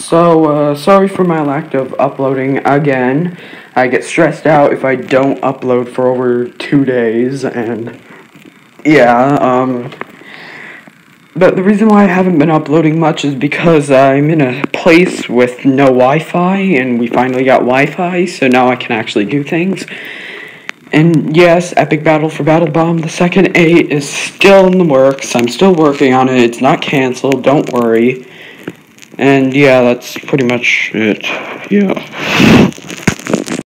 Sorry for my lack of uploading again. I get stressed out if I don't upload for over 2 days, and yeah, but the reason why I haven't been uploading much is because I'm in a place with no Wi-Fi, and we finally got Wi-Fi, so now I can actually do things. And yes, Epic Battle for Battle Bomb, the second 8 is still in the works. I'm still working on it. It's not canceled, don't worry. And yeah, that's pretty much it. Yeah.